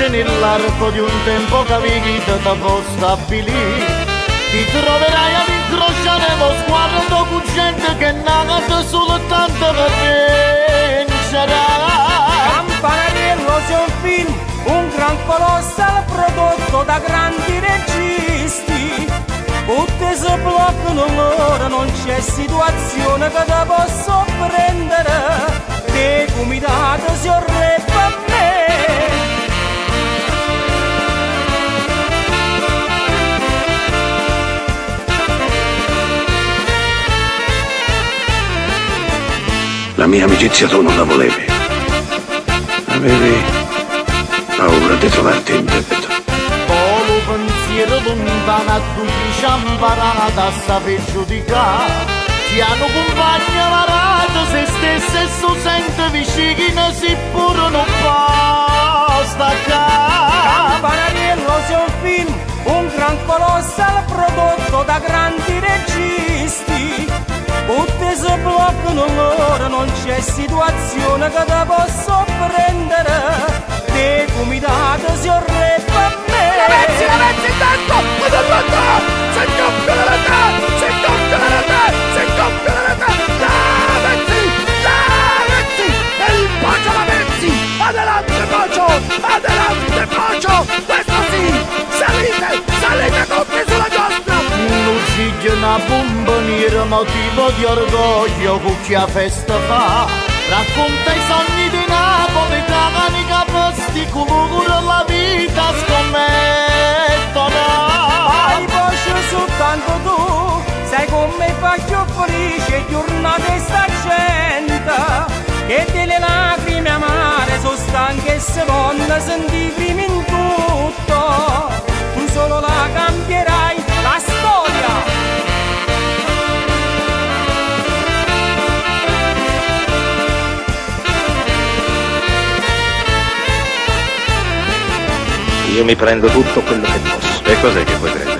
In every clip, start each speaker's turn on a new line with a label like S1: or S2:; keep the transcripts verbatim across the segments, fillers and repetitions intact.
S1: se nell'arco di un tempo che vita ti può stabilire ti troverai ad incrociare lo sguardo con gente che nata soltanto per vincere.
S2: Campanariello sia un film, un gran colossal prodotto da grandi registi. Tutte si bloccano loro, non c'è situazione che ti posso prendere. Che comitato si orrebbe a me.
S3: La mia amicizia tu non la volevi. Avevi paura di trovarti in debito.
S1: Polo pensiero lontano a tu ci ha imparato a saper giudicare. Ti hanno compagna varata se stessa e so sente vicino si pure non può staccare.
S2: Campanariello sia un film, un gran colossal prodotto da grandi registi. Tutte si bloccano loro, non c'è situazione che ti posso prendere. Che comitato si orrebbe a me.
S3: Ragazzi, ragazzi, intanto! Vado a fatto! Si gonfia la rete! Si gonfia la rete! Si gonfia la rete! La Mezzi! La Mezzi! E il Poggio la Mezzi! Adelante Poggio! Adelante Poggio! Questo sì! Salite! Salite tutti sulla giostra!
S1: L'uccidio una bomboniera motivo di orgoglio con chi a festa fa. Racconta i sogni di Napoli, cani capesti, colore la vita scommettono.
S2: Hai voce soltanto tu, sai come faccio felice giornate sta gente. Che delle lacrime amare sono stanche e se vogliono sentire prima in tutto. Tu solo la cambierai, la storia.
S3: Io mi prendo tutto quello che posso. E cos'è che vuoi prendere?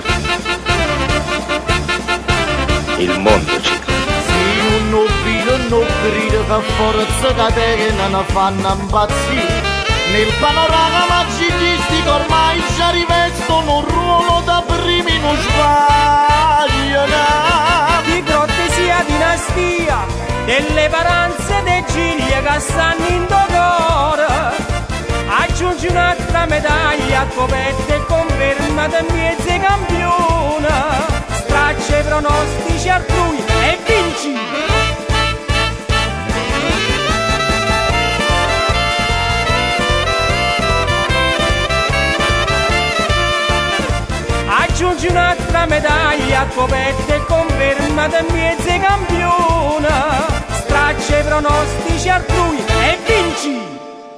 S3: Il mondo, Ciclo.
S1: Sì, un nobile, un nobile che forza catene non fanno impazzire. Nel panorama magistico ormai ci rivestono un ruolo da primi, non sbagliano.
S2: Di grotte sia dinastia, delle paranze de ciglia che stanno in dolore. Aggiungi un'altra medaglia, coperta e conferma da mezzo campione. Straccia i pronostici altrui e vinci! Aggiungi un'altra medaglia, coperta e conferma da mezzo campione. Straccia i pronostici altrui e vinci!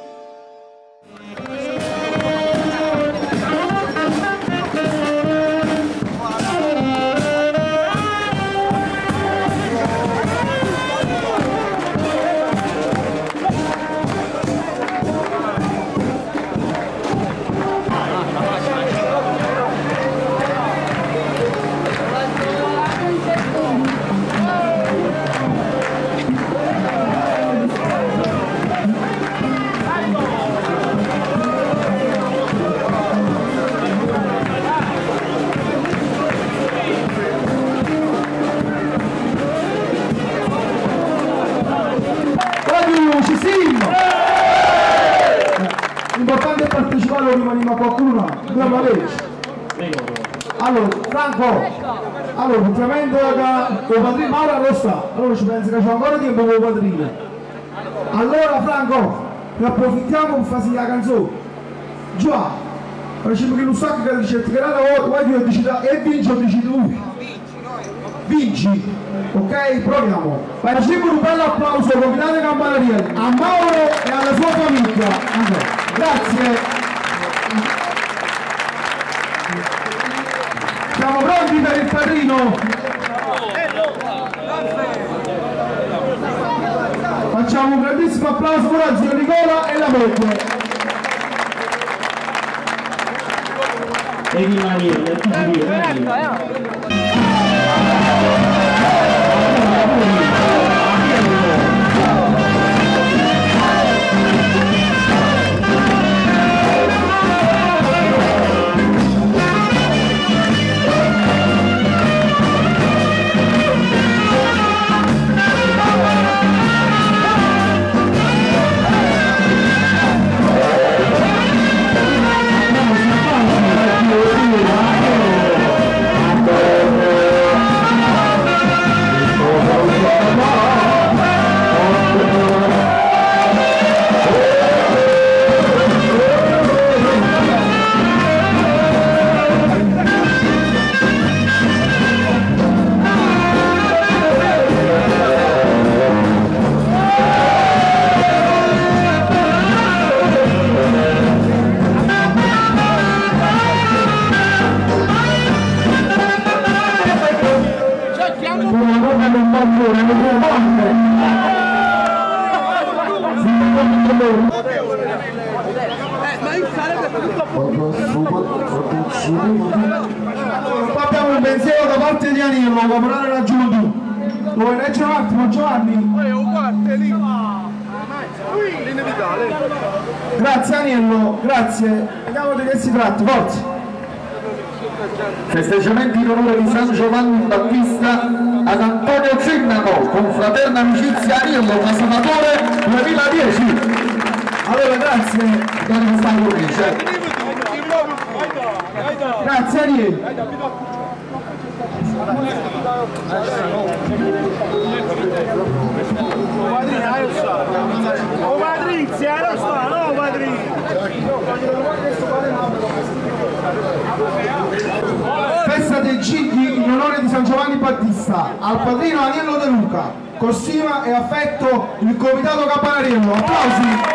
S4: L'importante è partecipare prima di qualcuno, dobbiamo legge. Allora, Franco, allora, ultimamente il padrino Mauro lo sta, allora ci pensa che c'è ancora tempo con il padrino. Allora Franco, ne approfittiamo per fare la canzone. Già, facciamo che non sa che ti cercherà la volta, poi io decido e vinci o decidi lui. Vinci, ok? Proviamo. Facciamo un bel applauso con Capitano Campanariello a Mauro e alla sua famiglia. Grazie. Siamo pronti per il padrino? Facciamo un grandissimo applauso per la zia Nicola e la moglie.
S5: E chi la viene? Chi ci viene?
S4: Qua abbiamo un pensiero da parte di Aniello, caporale la gioventù. Lo vuoi leggere un attimo, Giovanni? Grazie Aniello, grazie. Vediamo di che si tratta, forza.
S6: Festeggiamenti in onore di San Giovanni Battista ad Antonio Cennaco con fraterna amicizia Aniello, Casamatore duemiladieci.
S4: Allora grazie. Grazie Aniello.
S3: Oh Patrizia, lo sta, no Patrizia!
S4: Festa dei Gigli in onore di San Giovanni Battista, al padrino Aniello De Luca, con stima e affetto il comitato Campanariello. Applausi!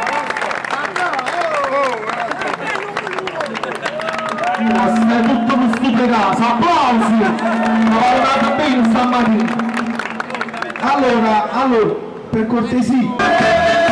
S6: È tutto questo pedazo, applausi! Ma va andata bene stamattina!
S4: Allora, allora, per cortesia.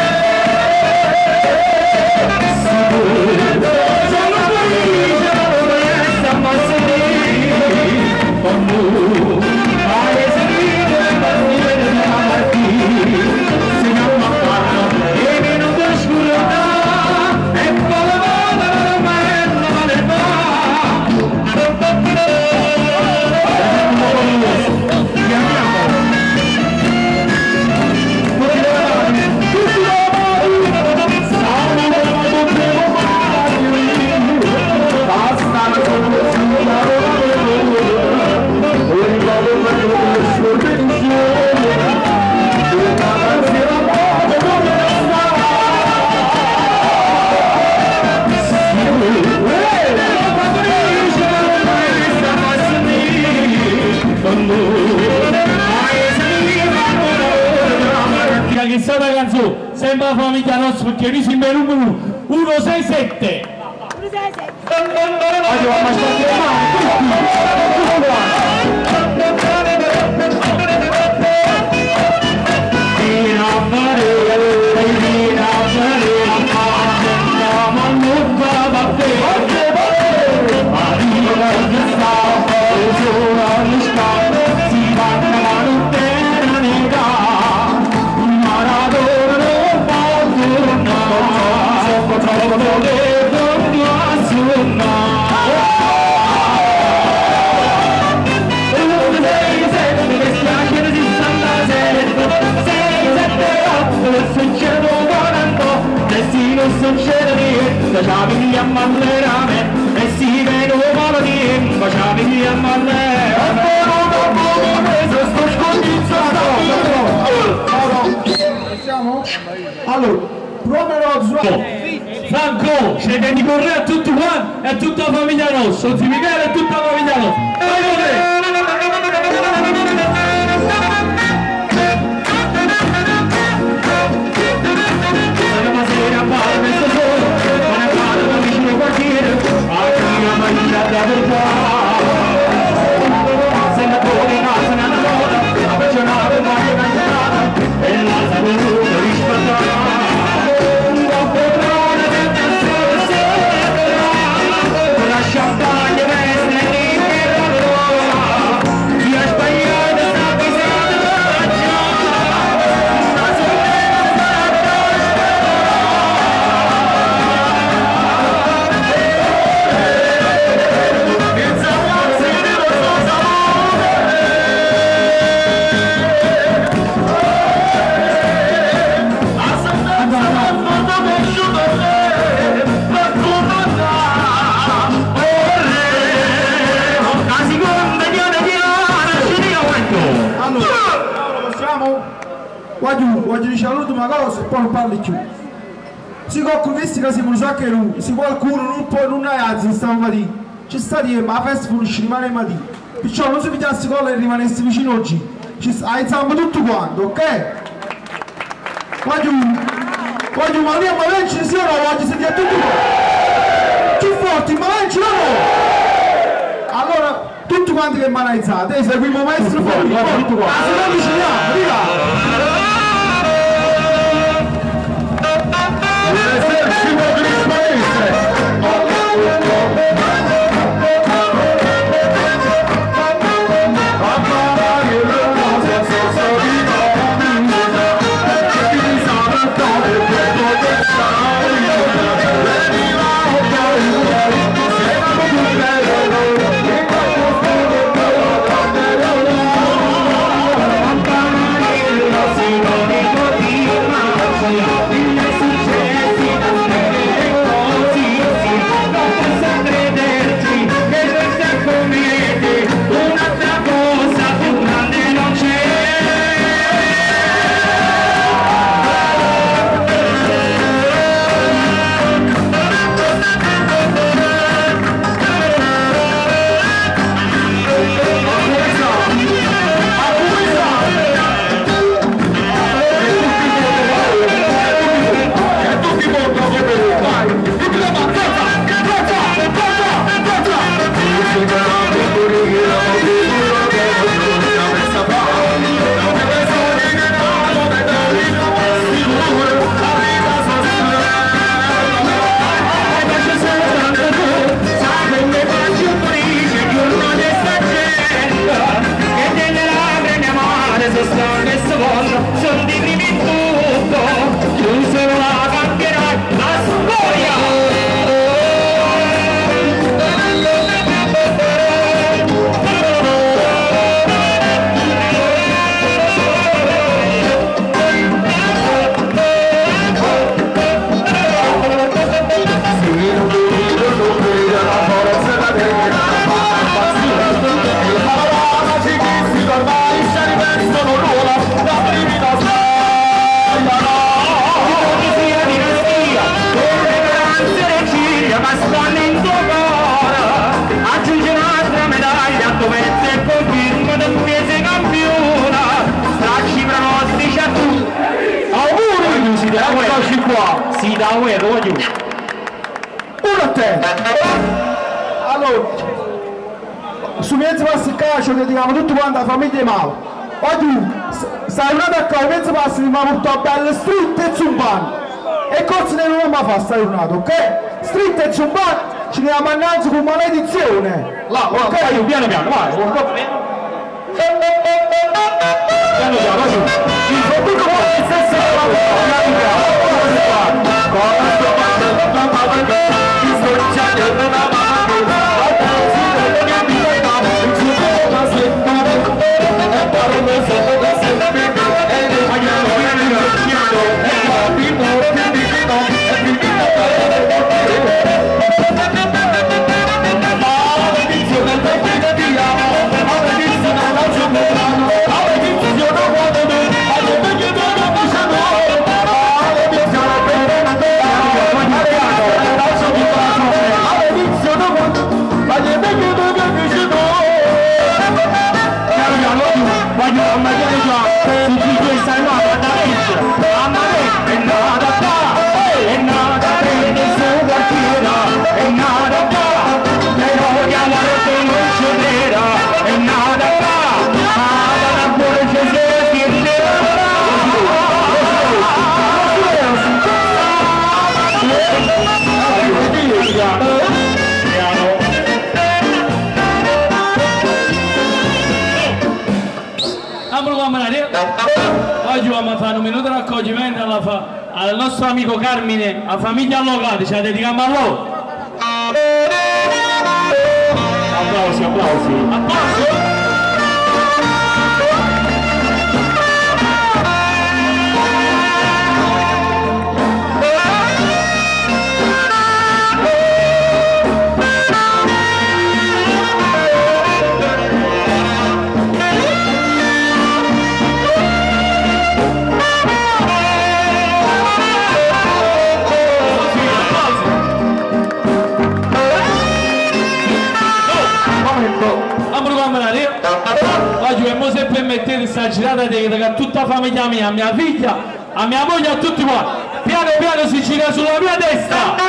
S5: Sembra famiglia nostra perché noi siamo il numero uno sei sette. uno sei sette. Baciami a mallerame e si vedo malo di baciami a mallerame sto scondizzato.
S4: Siamo? Allora, proverò su
S5: Franco, c'è di correre a tutti quanti e a tutta la famiglia nostra, Zio Michele e tutta la famiglia nostra. Vai con te!
S4: Voglio dire l'ultima cosa e poi non parli più. Se qualcuno vesti che siamo usati che lui, se qualcuno non può non ha alzi stiamo a dire, ci sta di ma la festa finisce rimane a mattina. Perciò non si pigliasse colla e rimanesse vicino oggi. Ci alziamo tutto quanto, ok? Voglio voglio Maria ma vince sì o no? Voglio sentire tutti quanti. Più forti, ma vince o no? Allora, tutti quanti che mi hanno alzato, eh, seguiamo maestro fuori, ah, se no viciniamo, riga!
S6: qua.
S5: Si da guerra, voglio.
S6: Uno a te.
S4: Allora, su mezzo passi il calcio dedichiamo tutto quanto alla famiglia Mau. O tu, stai una da qua, mezzo passi di Mau portò bello stritto e zumban. E cosa ne non mi fa stai tornato, ok? Stritto e zumban, ci andiamo innanzi con maledizione.
S5: Là,
S4: ok?
S5: vai, piano piano, vai. Piano piano, vai giù.
S6: Il futuro può essere
S5: oggi vamo a fare un minuto di raccoglimento alla fa, al nostro amico Carmine, a famiglia Allocati, ci la dedichiamo a loro. Applausi, applausi. Applausi. Oggi come se permettete sta girata dedica a tutta la famiglia mia, a mia figlia, a mia moglie, a tutti quanti. Piano piano si gira sulla mia destra.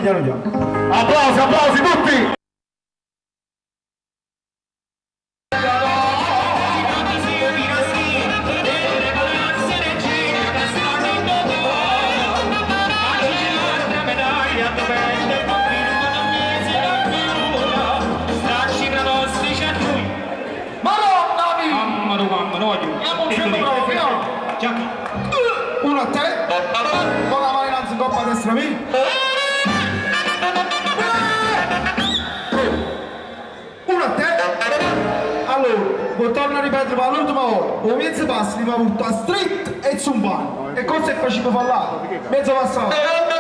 S4: piano piano.
S6: Applausi, applausi tutti!
S4: Uno a te, con la mano innanzi coppa a destra mia. Uno a te. Allora, poi torno a ripetere per l'ultima volta. O mezzo passo li va butto a street e zumbano. E cosa è facile parlare? Mezzo passato.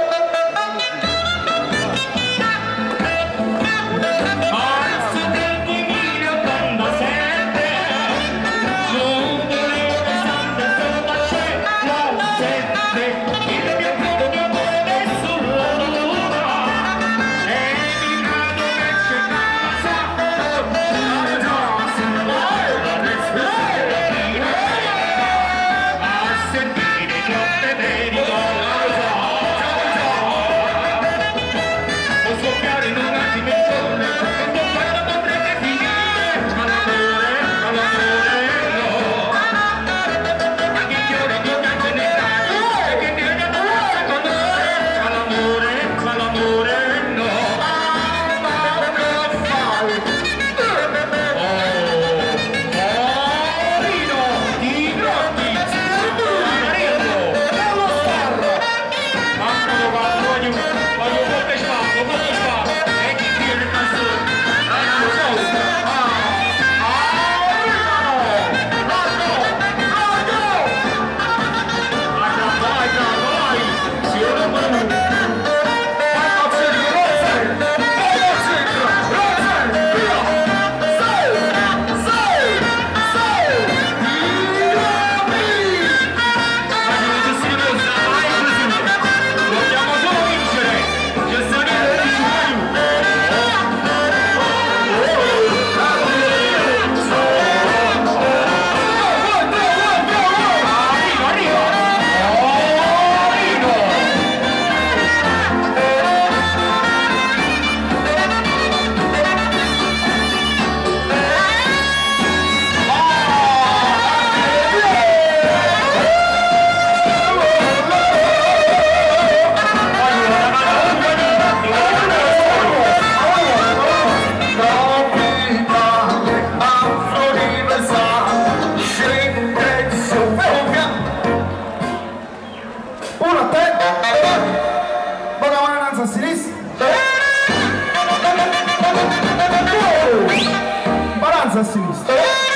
S4: A sinistra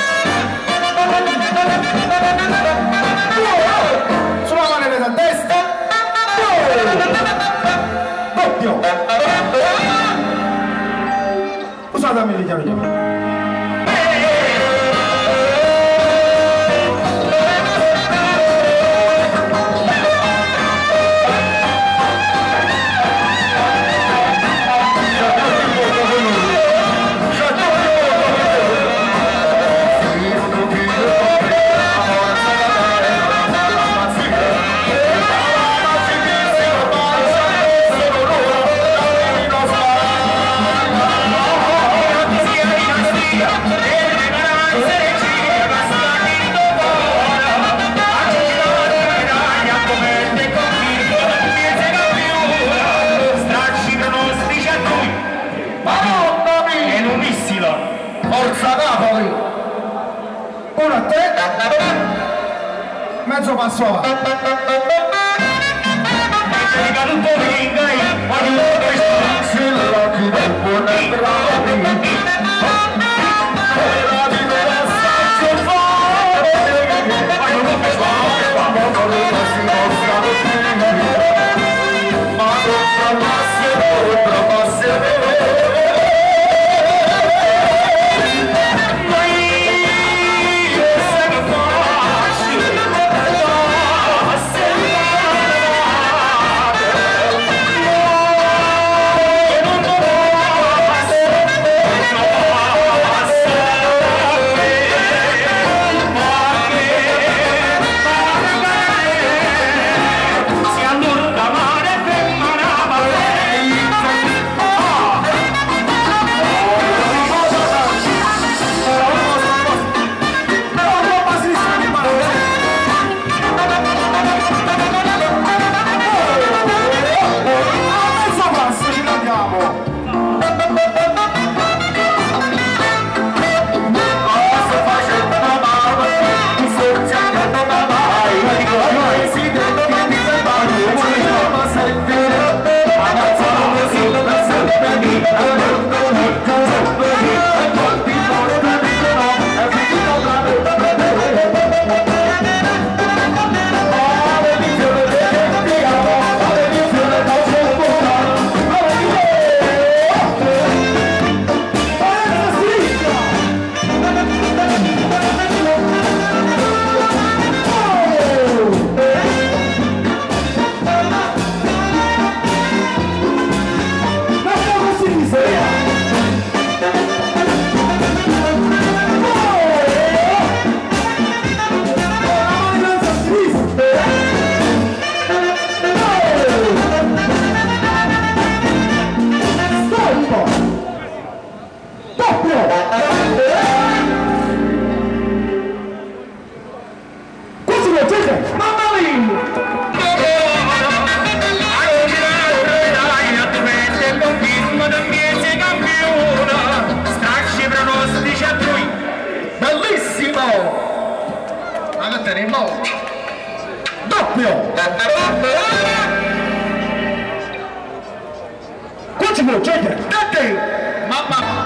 S4: sulla manella a destra doppio usatemi di chiaro chiaro. Forza Napoli! Uno a te, mezzo passo avanti.
S6: ora che teniamo doppio qua ci può c'è mamma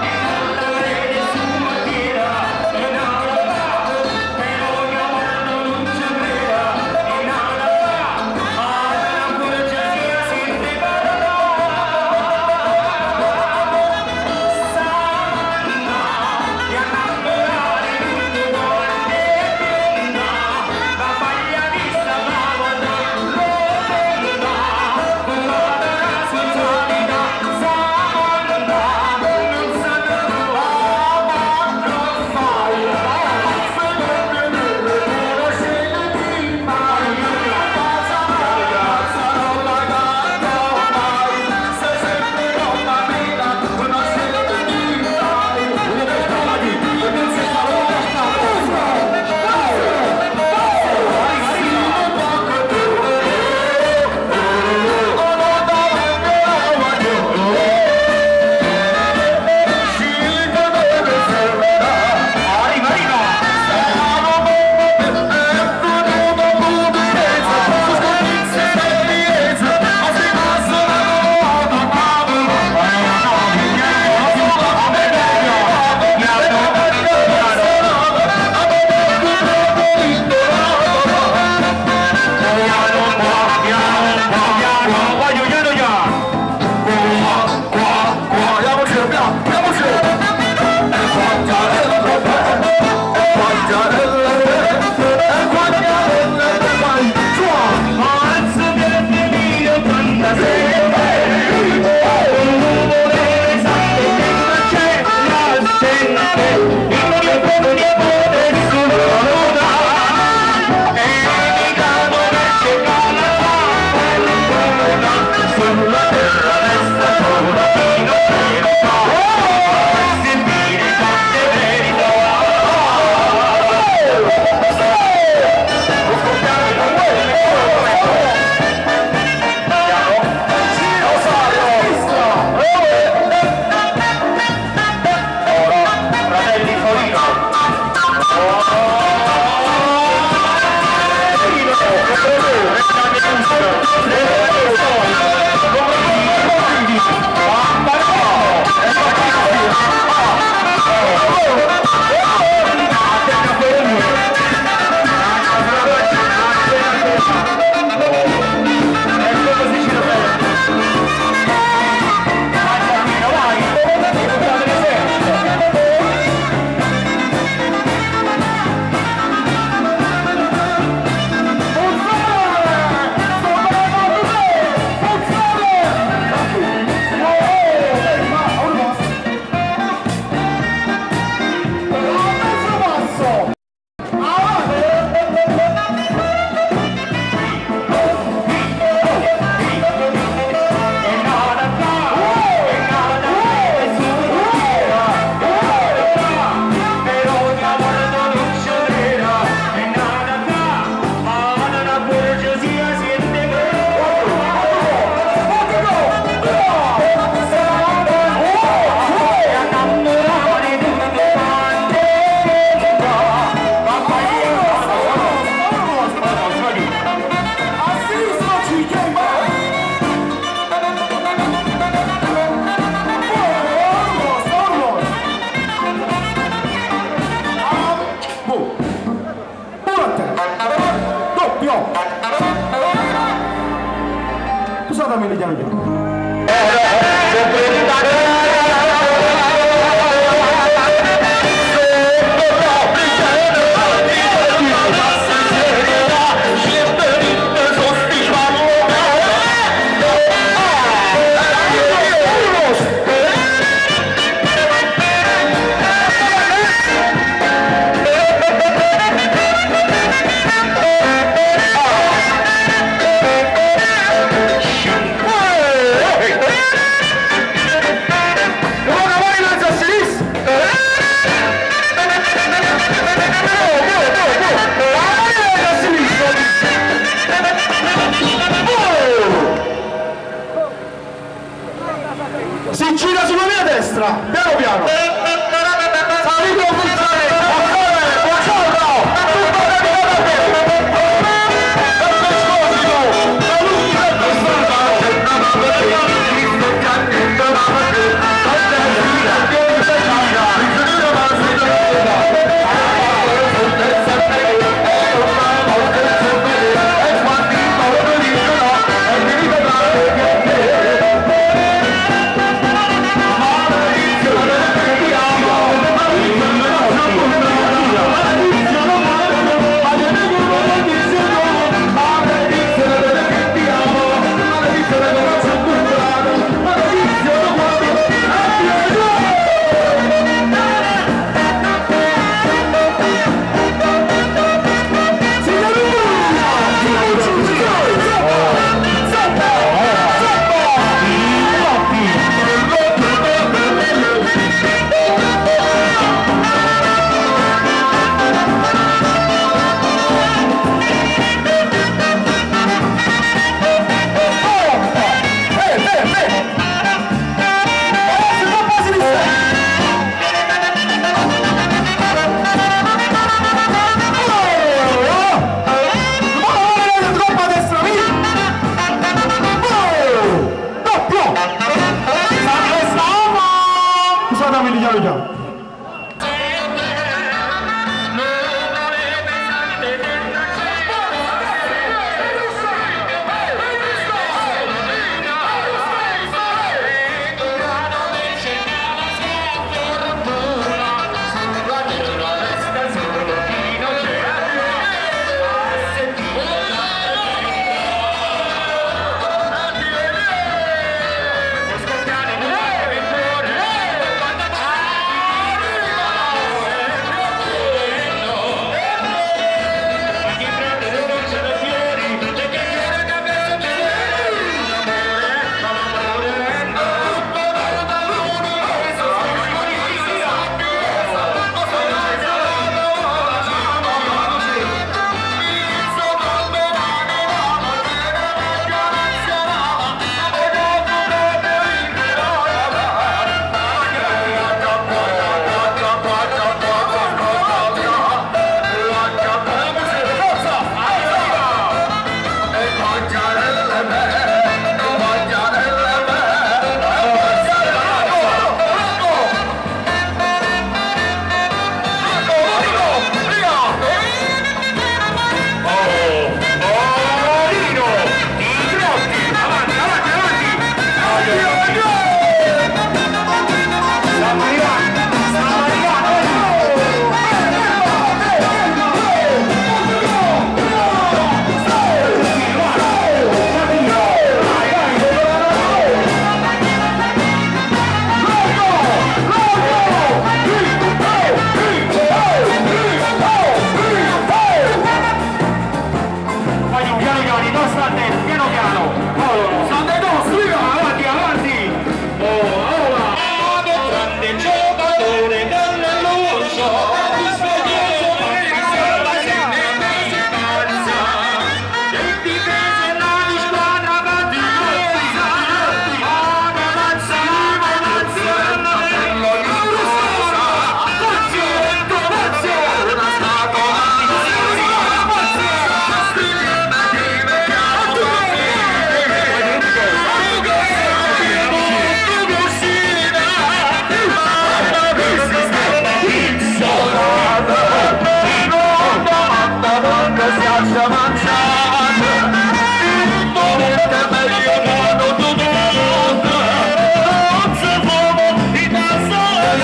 S6: piazza mangiata, volete meglio modo tutto, non si fumo di tassa.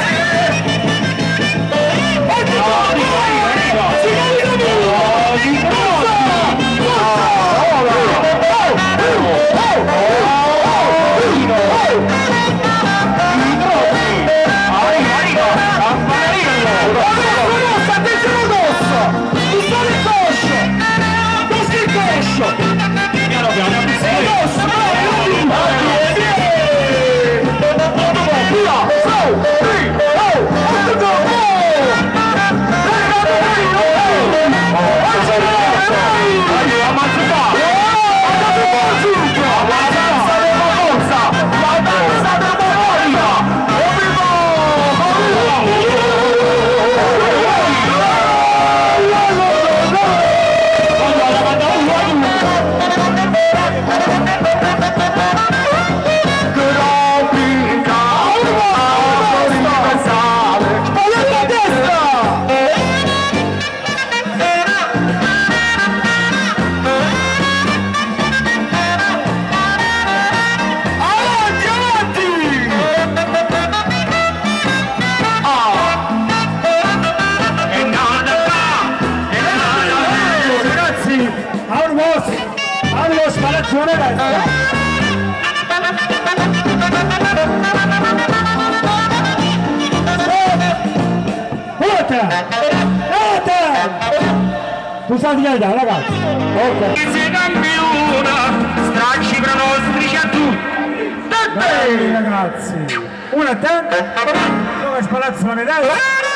S4: Tu sai di carità, ragazzi. Ok.
S6: Se campiona, stracci pronostici a tutti.
S4: Dai, ragazzi. Una a te. Dove spalazzo le dai?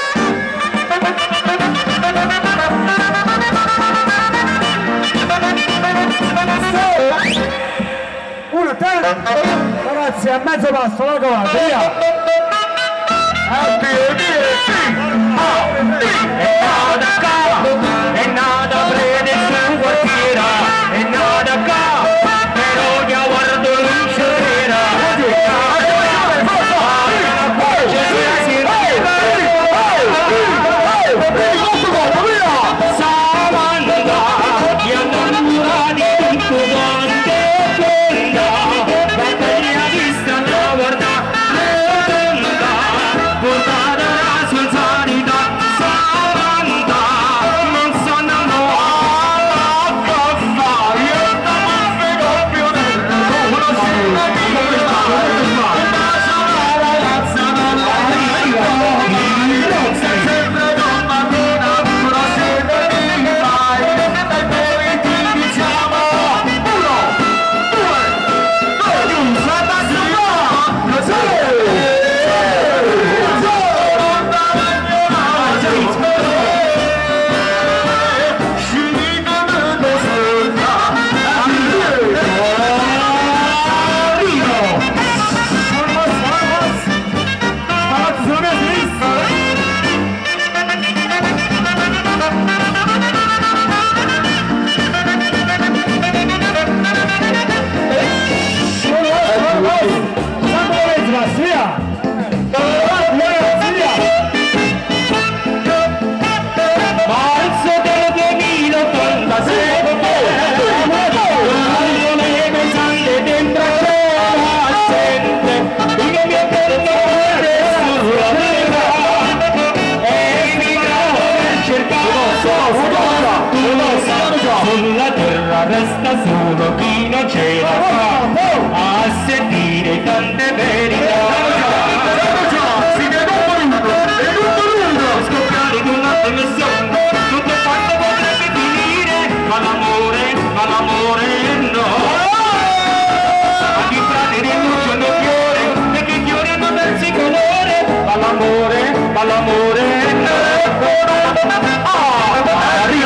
S4: Una a te. Ragazzi, a mezzo passo, la covata, via.
S6: A piedi e nada acá, e nada prende su quartiera, e nada acá, però ya guardo luce vera. Samanda, che innamora di tutto quanto fonda, battaglia vista la guarda. Sulla terra resta solo chi non ce la fa a sentire tante verità. Si vede un voluto, è tutto lungo, scoppiare di una dimensione, tutto quanto potrebbe finire, ma l'amore, ma l'amore no. A chi prendere il luce non fiore, e che fiore non persi colore, ma l'amore, ma l'amore no. Ah, arriva,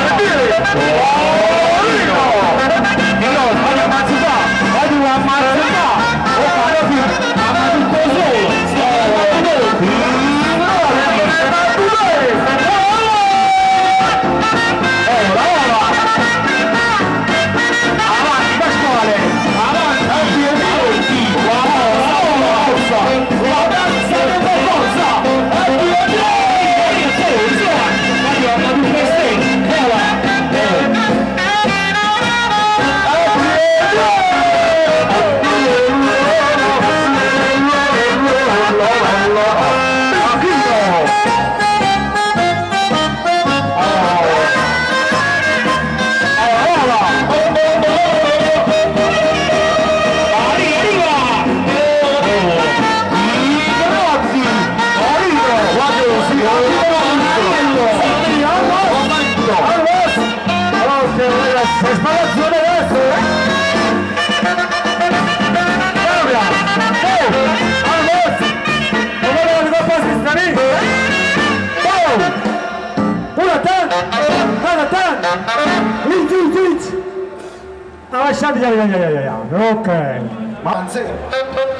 S6: Forza!
S3: adesso, spalazione adesso! Laura! Oh! Allora! Non volevo di coppa sinistra lì! Oh! Una tanto! Una tanto! Lì, giù, giù! Ah, lasciate, ya, ya, ya, ya, ya, ok! Ma anzi!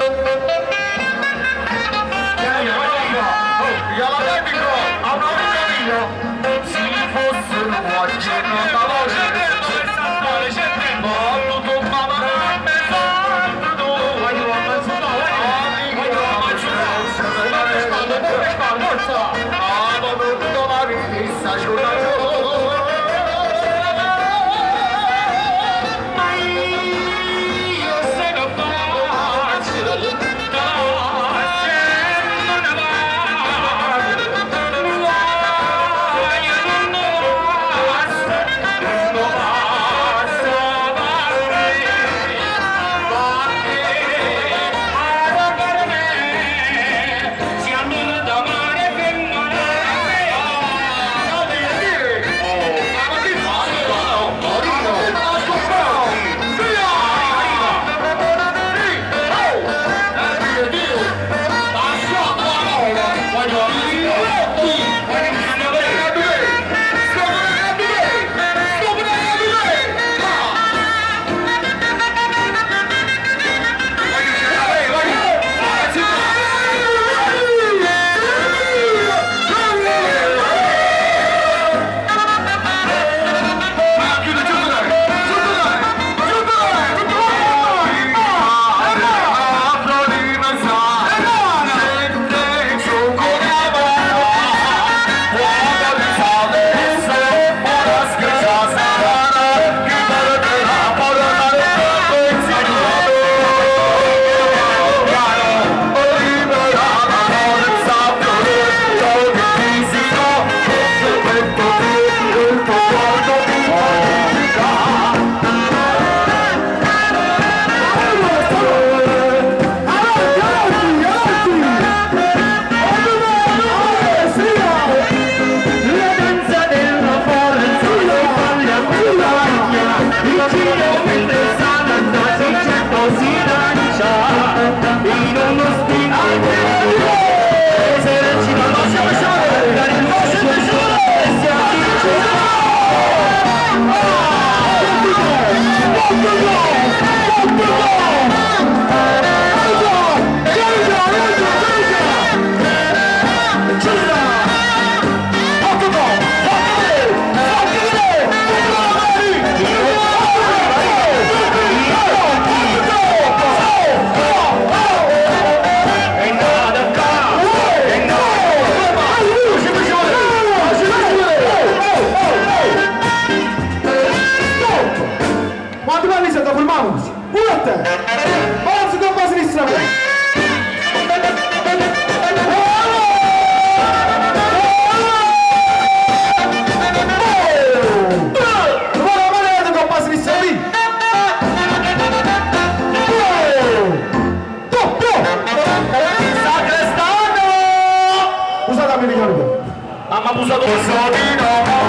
S6: Mamma abusato il solino,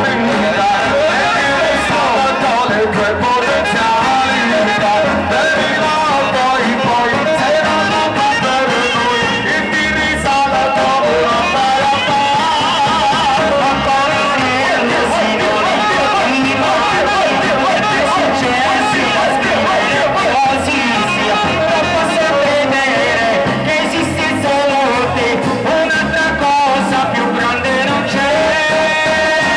S6: le tue potenziali, devi poi poi se non lo fa per lui, il ti risale come una bella palla, ancora niente signori, quindi poi successi, così sia, non posso vedere che esiste solo te, un'altra cosa più grande non c'è.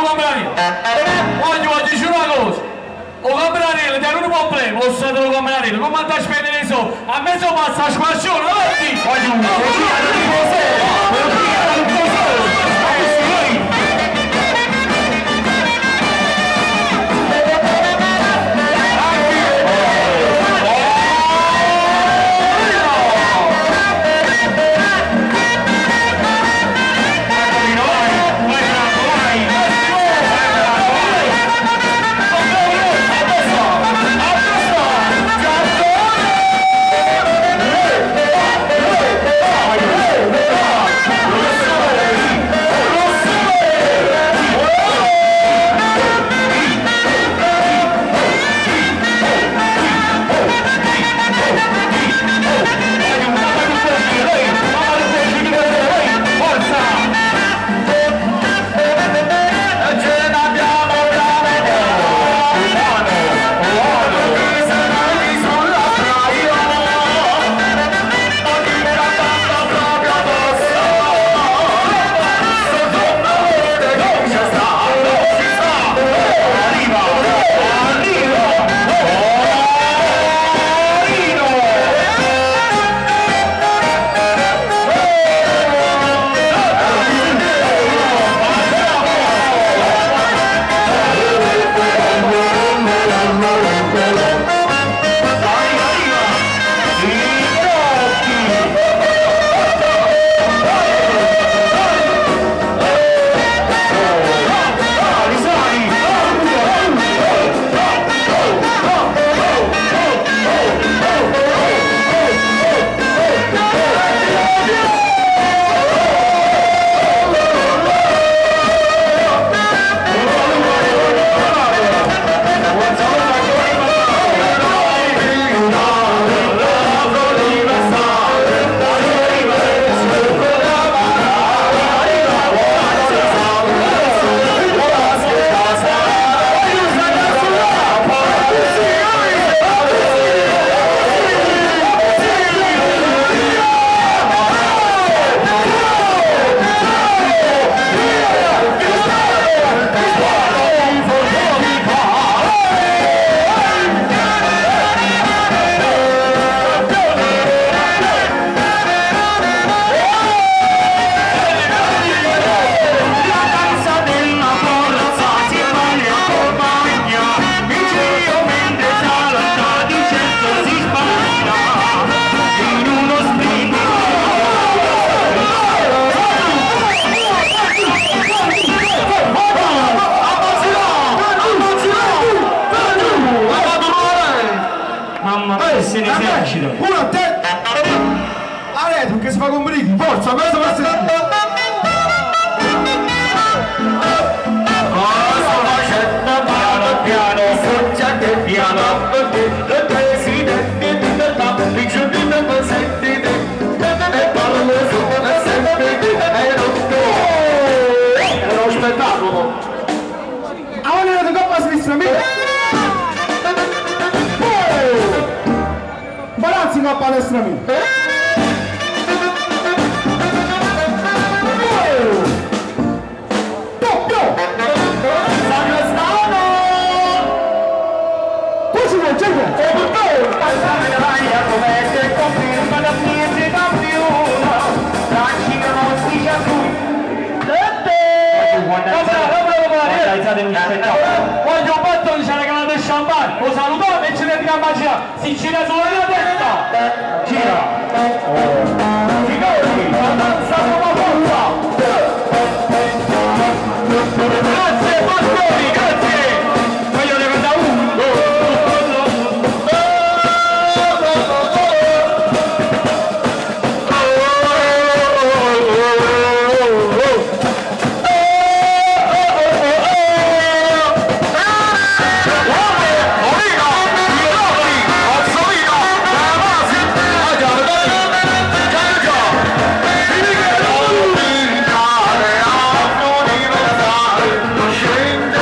S5: lo campanile. Voglio, voglio dire una cosa. O campanile, ti hanno un problema, o se te lo campanile, come andai a spendere i soldi? A me sono passa a squascione, non è lì. Voglio, non
S6: se ne esercita.
S4: Uno a te! Aretro che si fa con brighi, forza, questo va a sentire.
S6: Cosa facendo piano piano, soggia che piano, il presidente di metà, i giorni da consentite, e parlo sopra sempre di e non tu. È uno spettacolo.
S4: A volere di coppa sinistra, mi. Balanzi coppa a destra, mi.
S5: Voglio un patto di c'è la del champagne, lo salutiamo e ce ne andiamo a girare, si gira sulla mia testa, gira, signori, danzano la forza, grazie pastori, grazie, voglio ne da uno,
S6: Shame.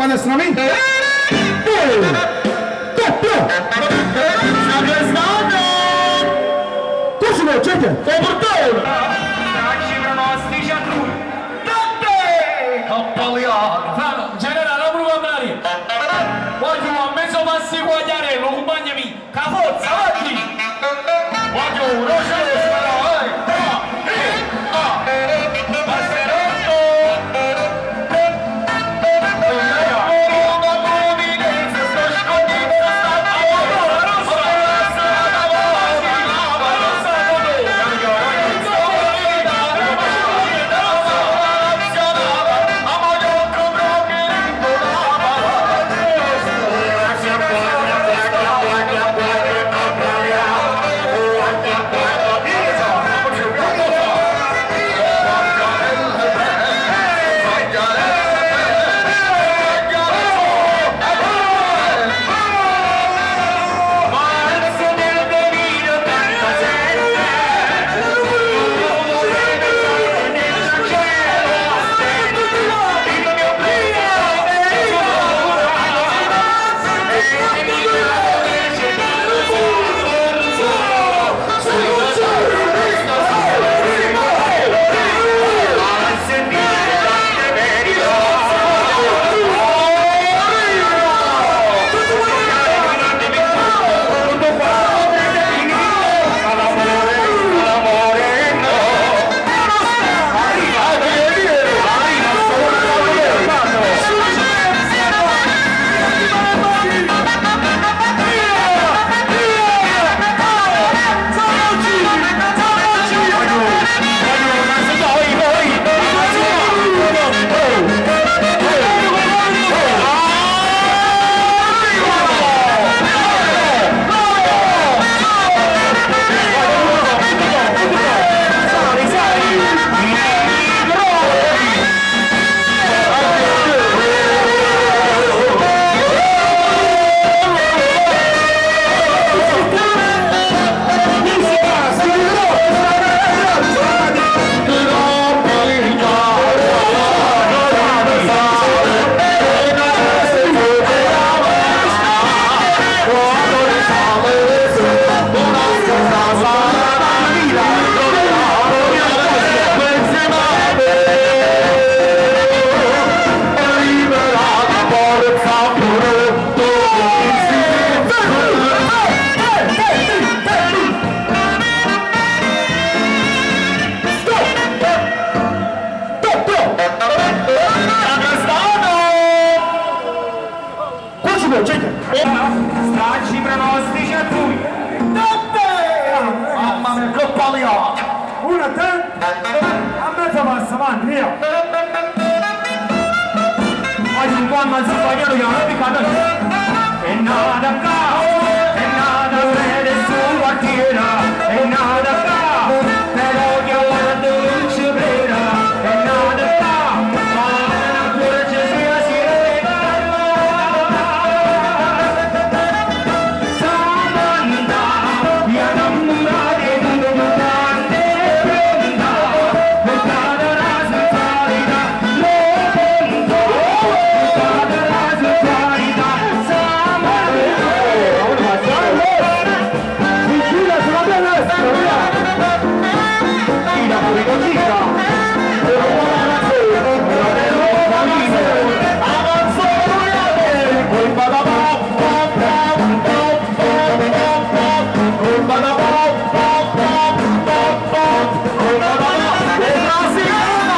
S4: stoppa destramente. Doppio. Cosimo, c'è te. E portone.
S2: Tracci pronostici a lui.
S5: Frano, generale, la prova Maria. Voglio a mezzo passi guagliarello, accompagnami. Capozza, avanti. Voglio, non ce lo spero,
S2: Stracci pronostici a lui.
S1: Mamma mia, che pagliato!
S4: Una a te, a mezzo passo avanti, via.
S2: Oggi un po' ammazzo sbagliato che non ho piccato. E nada qua, e nada vede su quartiera, e nada qua, però che ora non ci vera, e nada qua, ma ancora ci sia sirena. Samanda, via innamorati, non mi tante prenda, per cada raso salita, lo pongo, per cada raso salita, Samanda.
S4: Vicina sulla destra, via.
S2: Tira fuori cosita, però buona nazione, però dello famiglia, avanzo vogliate, poi vada pop, pop, pop, pop, pop, pop, pop, poi vada pop, pop, pop, pop, pop, poi vada pop, e brasiliana,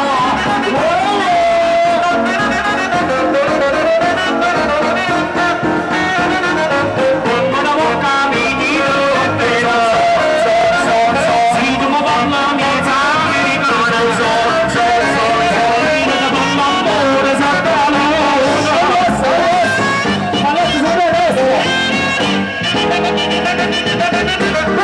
S2: con una bocca mi tiro appena. Si tu mi parla miezza americana, so, so, so, so, io ti parlo amore, sappiamo,
S4: Adesso sapete,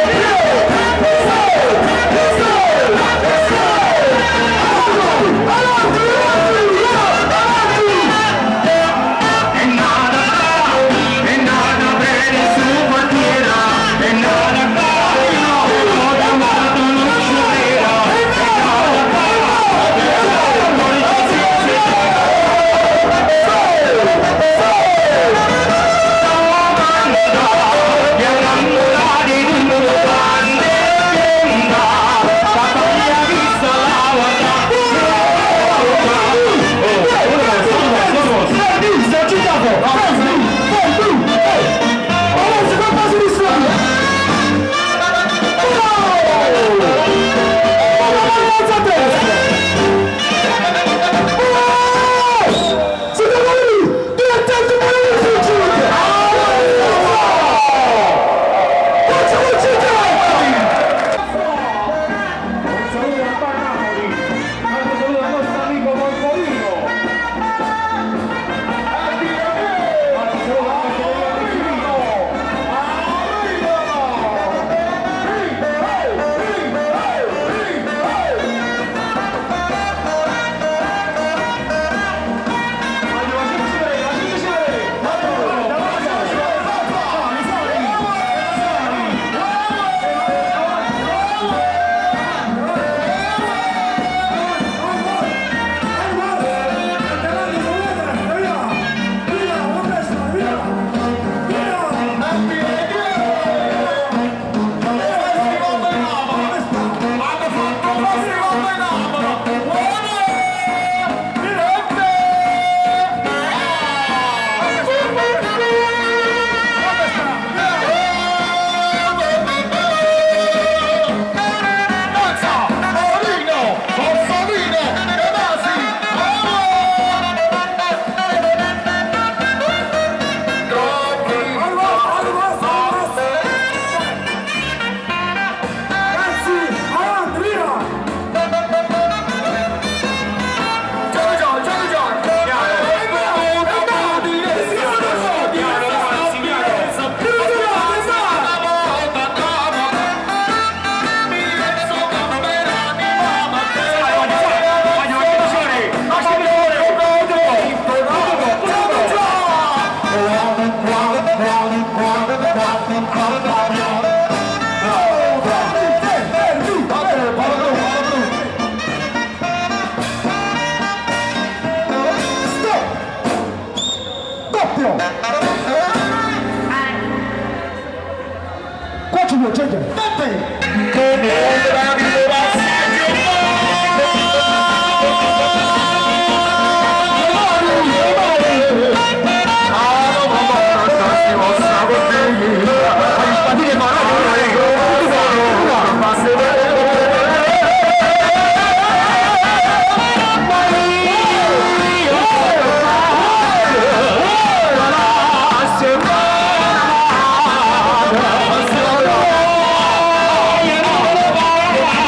S3: Oh,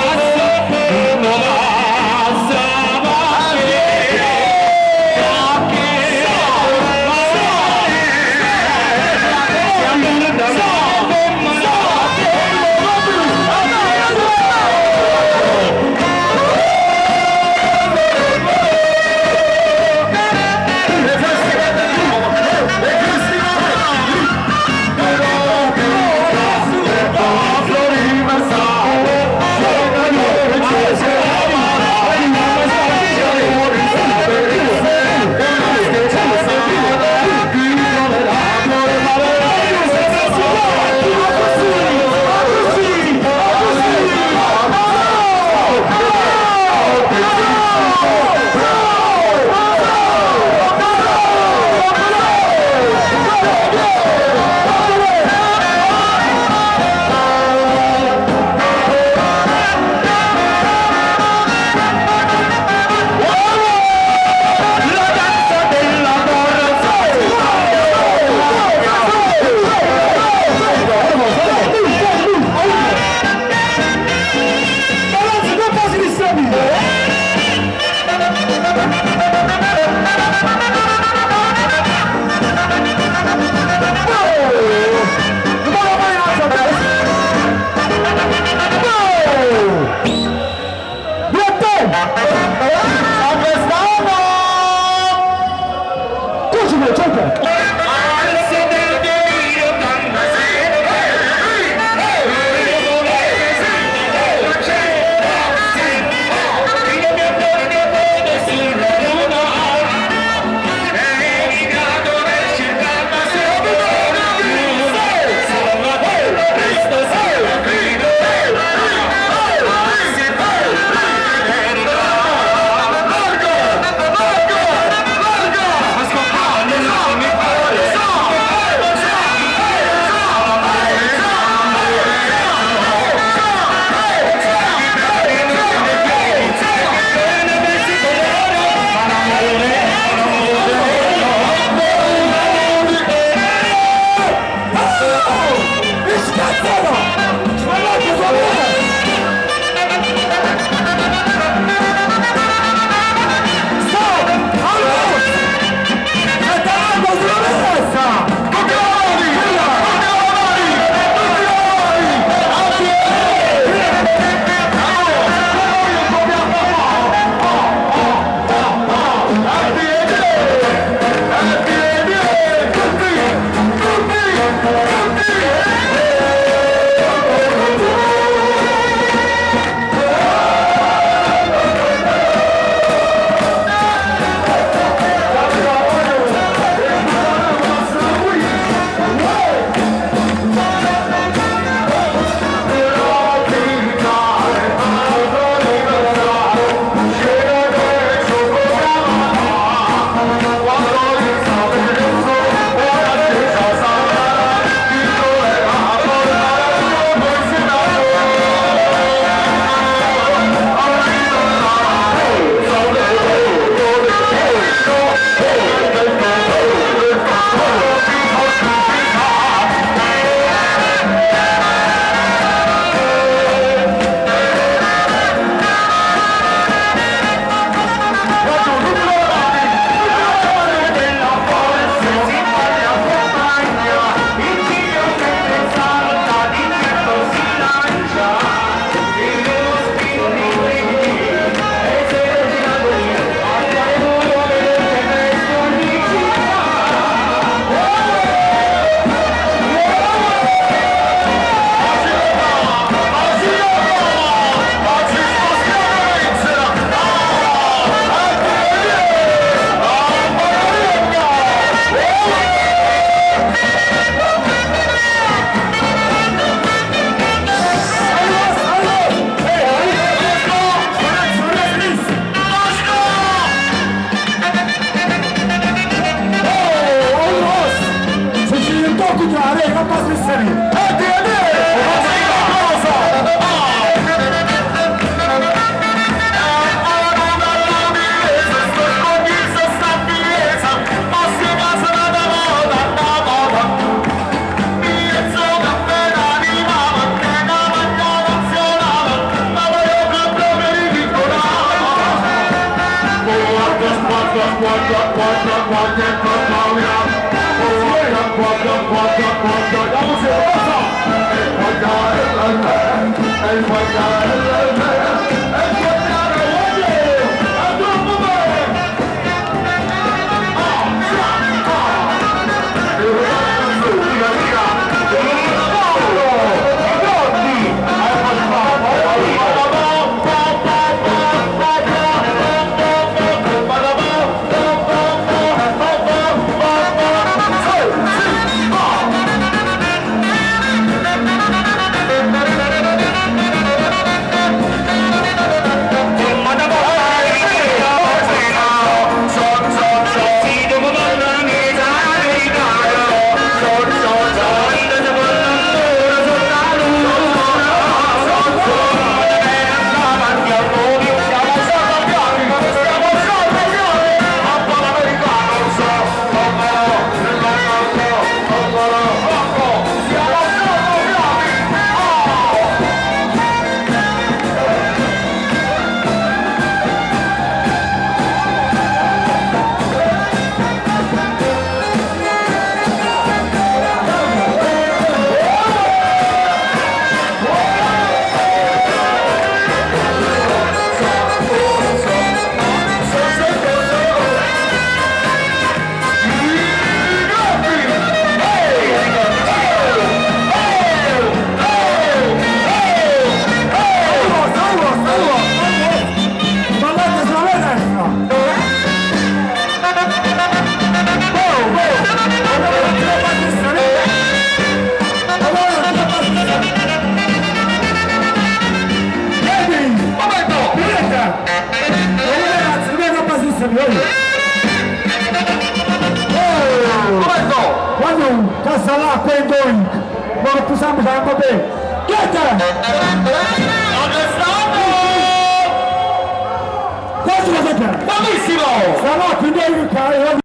S4: Passa l'acqua e noi non possiamo fare un po' bene. Chieta!
S5: Dove state?
S4: Questo lo sapete?
S5: Bravissimo!
S4: Sta l'acqua e noi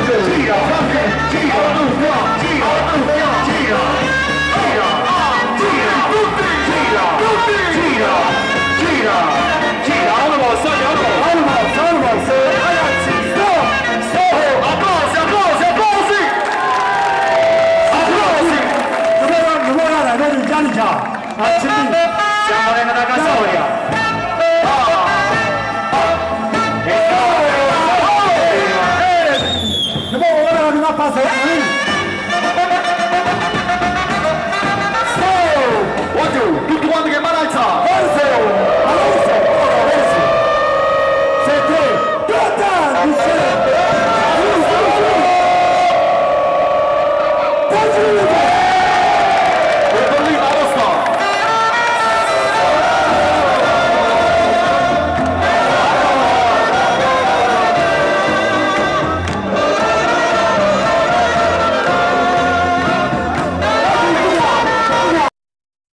S6: Siamo nella casoria.
S4: Ne può volare una passa,